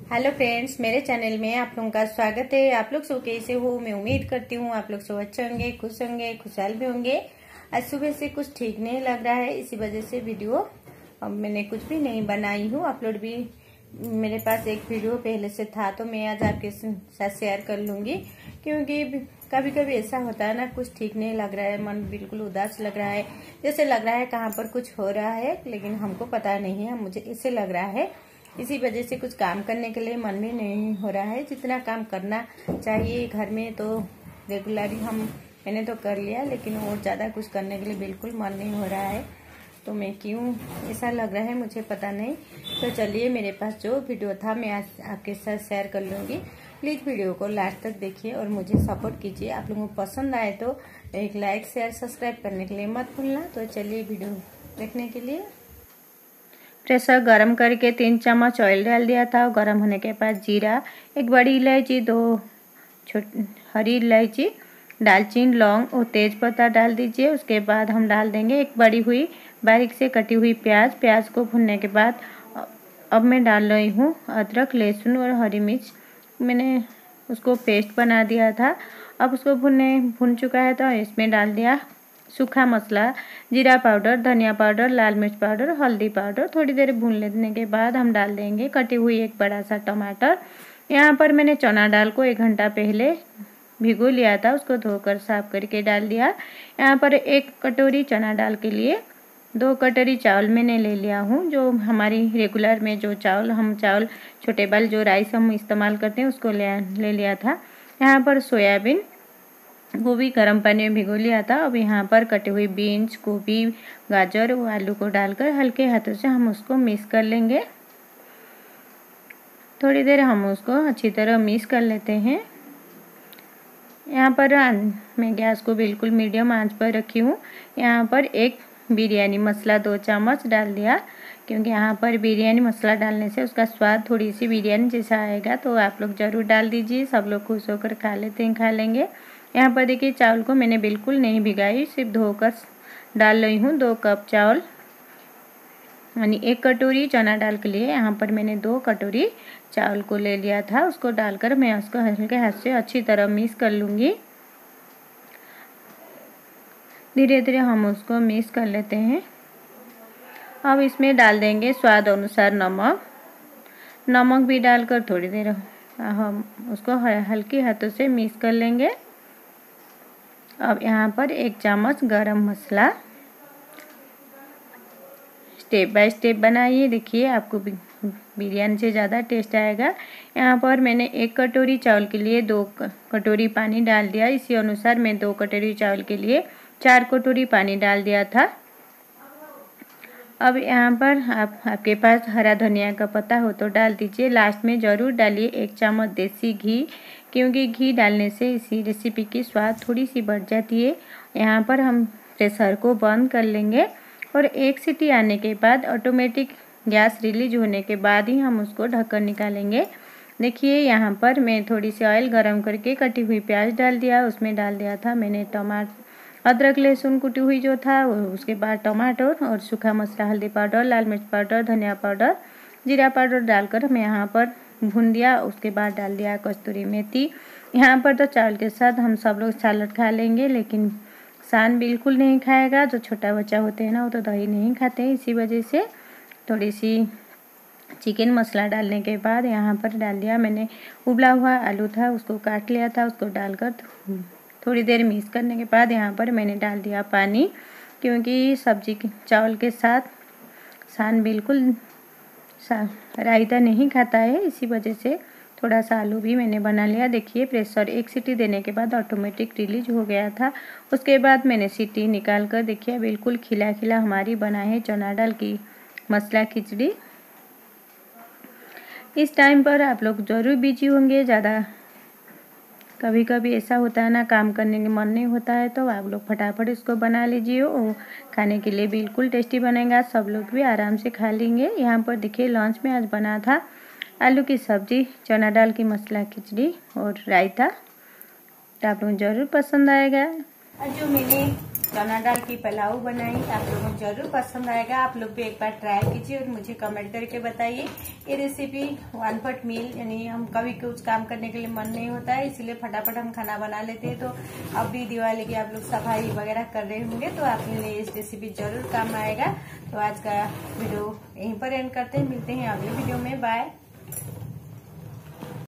Hello friends, मेरे channel में आप लोगों का स्वागत है। आप लोग सब कैसे हो? मैं उम्मीद करती हूँ आप लोग सब अच्छे होंगे, खुश होंगे, खुशहाल भी होंगे। आज सुबह से कुछ ठीक नहीं लग रहा है, इसी वजह से वीडियो अब मैंने कुछ भी नहीं बनाई हूँ। अपलोड भी मेरे पास एक वीडियो पहले से था, तो मैं आज आपके साथ शेयर कर लूंगी। क्योंकि कभी कभी ऐसा होता है ना, कुछ ठीक नहीं लग रहा है, मन बिल्कुल उदास लग रहा है, जैसे लग रहा है कहाँ पर कुछ हो रहा है, लेकिन हमको पता नहीं है। मुझे ऐसे लग रहा है, इसी वजह से कुछ काम करने के लिए मन भी नहीं हो रहा है। जितना काम करना चाहिए घर में तो रेगुलरली मैंने तो कर लिया, लेकिन और ज़्यादा कुछ करने के लिए बिल्कुल मन नहीं हो रहा है। तो मैं क्यों ऐसा लग रहा है मुझे पता नहीं। तो चलिए, मेरे पास जो वीडियो था मैं आज आपके साथ शेयर कर लूँगी। प्लीज़ वीडियो को लास्ट तक देखिए और मुझे सपोर्ट कीजिए। आप लोगों को पसंद आए तो एक लाइक, शेयर, सब्सक्राइब करने के लिए मत भूलना। तो चलिए, वीडियो देखने के लिए। प्रेशर गरम करके 3 चम्मच ऑयल डाल दिया था। गरम होने के बाद जीरा, 1 बड़ी इलायची, 2 हरी इलायची, दालचीनी, लौंग और तेज़पत्ता डाल दीजिए। उसके बाद हम डाल देंगे 1 बड़ी हुई बारीक से कटी हुई प्याज। प्याज को भुनने के बाद अब मैं डाल रही हूँ अदरक, लहसुन और हरी मिर्च। मैंने उसको पेस्ट बना दिया था। अब उसको भुन चुका है, तो इसमें डाल दिया सूखा मसाला, जीरा पाउडर, धनिया पाउडर, लाल मिर्च पाउडर, हल्दी पाउडर। थोड़ी देर भून लेने के बाद हम डाल देंगे कटी हुई 1 बड़ा सा टमाटर। यहाँ पर मैंने चना दाल को 1 घंटा पहले भिगो लिया था, उसको धोकर साफ करके डाल दिया। यहाँ पर 1 कटोरी चना दाल के लिए 2 कटोरी चावल मैंने ले लिया हूँ। जो हमारी रेगुलर में जो चावल छोटे बाल जो राइस हम इस्तेमाल करते हैं उसको ले लिया था। यहाँ पर सोयाबीन, गोभी गर्म पानी में भिगो लिया था। अब यहाँ पर कटे हुई बीन्स, गोभी, गाजर और आलू को डालकर हल्के हाथों से हम उसको मिक्स कर लेंगे। थोड़ी देर हम उसको अच्छी तरह मिक्स कर लेते हैं। यहाँ पर मैं गैस को बिल्कुल मीडियम आंच पर रखी हूँ। यहाँ पर 1 बिरयानी मसाला 2 चम्मच डाल दिया, क्योंकि यहाँ पर बिरयानी मसाला डालने से उसका स्वाद थोड़ी सी बिरयानी जैसा आएगा। तो आप लोग ज़रूर डाल दीजिए, सब लोग खुश होकर खा लेंगे। यहाँ पर देखिए, चावल को मैंने बिल्कुल नहीं भिगाई, सिर्फ धोकर डाल रही हूँ। 2 कप चावल यानी 1 कटोरी चना दाल के लिए यहाँ पर मैंने 2 कटोरी चावल को ले लिया था। उसको डालकर मैं उसको हल्के हाथ से अच्छी तरह मिक्स कर लूँगी। धीरे धीरे हम उसको मिक्स कर लेते हैं। अब इसमें डाल देंगे स्वाद अनुसार नमक भी डालकर थोड़ी देर हम उसको हल्के हाथों से मिक्स कर लेंगे। अब यहाँ पर 1 चम्मच गरम मसाला, स्टेप बाय स्टेप बनाइए, देखिए आपको बिरयानी से ज़्यादा टेस्ट आएगा। यहाँ पर मैंने 1 कटोरी चावल के लिए 2 कटोरी पानी डाल दिया। इसी अनुसार मैं 2 कटोरी चावल के लिए 4 कटोरी पानी डाल दिया था। अब यहाँ पर आपके पास हरा धनिया का पत्ता हो तो डाल दीजिए। लास्ट में ज़रूर डालिए 1 चम्मच देसी घी, क्योंकि घी डालने से इसी रेसिपी की स्वाद थोड़ी सी बढ़ जाती है। यहाँ पर हम प्रेशर को बंद कर लेंगे और 1 सीटी आने के बाद ऑटोमेटिक गैस रिलीज होने के बाद ही हम उसको ढककर निकालेंगे। देखिए, यहाँ पर मैं थोड़ी सी ऑयल गरम करके कटी हुई प्याज डाल दिया। उसमें डाल दिया था मैंने अदरक लहसुन कुटी हुई जो था, उसके बाद टमाटर और सूखा मसाला, हल्दी पाउडर, लाल मिर्च पाउडर, धनिया पाउडर, जीरा पाउडर डालकर मैं यहाँ पर भून दिया। उसके बाद डाल दिया कस्तूरी मेथी। यहाँ पर तो चावल के साथ हम सब लोग सैलेड खा लेंगे, लेकिन सान बिल्कुल नहीं खाएगा। जो छोटा बच्चा होते हैं ना, वो तो दही नहीं खाते हैं, इसी वजह से थोड़ी सी चिकन मसाला डालने के बाद यहाँ पर डाल दिया मैंने उबला हुआ आलू था, उसको काट लिया था, उसको डालकर थोड़ी देर मिक्स करने के बाद यहाँ पर मैंने डाल दिया पानी, क्योंकि सब्जी चावल के साथ सान बिल्कुल रायता नहीं खाता है, इसी वजह से थोड़ा सा आलू भी मैंने बना लिया। देखिए, प्रेशर 1 सीटी देने के बाद ऑटोमेटिक रिलीज हो गया था। उसके बाद मैंने सीटी निकाल कर देखिए, बिल्कुल खिला खिला हमारी बना है चना दाल की मसाला खिचड़ी। इस टाइम पर आप लोग ज़रूर बिजी होंगे, ज़्यादा कभी कभी ऐसा होता है ना, काम करने का मन नहीं होता है, तो आप लोग फटाफट इसको बना लीजिए और खाने के लिए बिल्कुल टेस्टी बनेगा। सब लोग भी आराम से खा लेंगे। यहाँ पर देखिए, लंच में आज बना था आलू की सब्जी, चना दाल की मसाला खिचड़ी और रायता। तो आप लोग ज़रूर पसंद आएगा। आज जो मैंने चना दाल की पुलाव बनाई। आप लोगों को जरूर पसंद आएगा। आप लोग भी एक बार ट्राई कीजिए और मुझे कमेंट करके बताइए। ये रेसिपी 1 पॉट मील, यानी हम कभी कुछ काम करने के लिए मन नहीं होता है, इसलिए फटाफट हम खाना बना लेते हैं। तो अब भी दिवाली की आप लोग सफाई वगैरह कर रहे होंगे तो आपके लिए इस रेसिपी जरूर काम आएगा। तो आज का वीडियो यहीं पर एंड करते हैं, मिलते हैं अगले वीडियो में। बाय।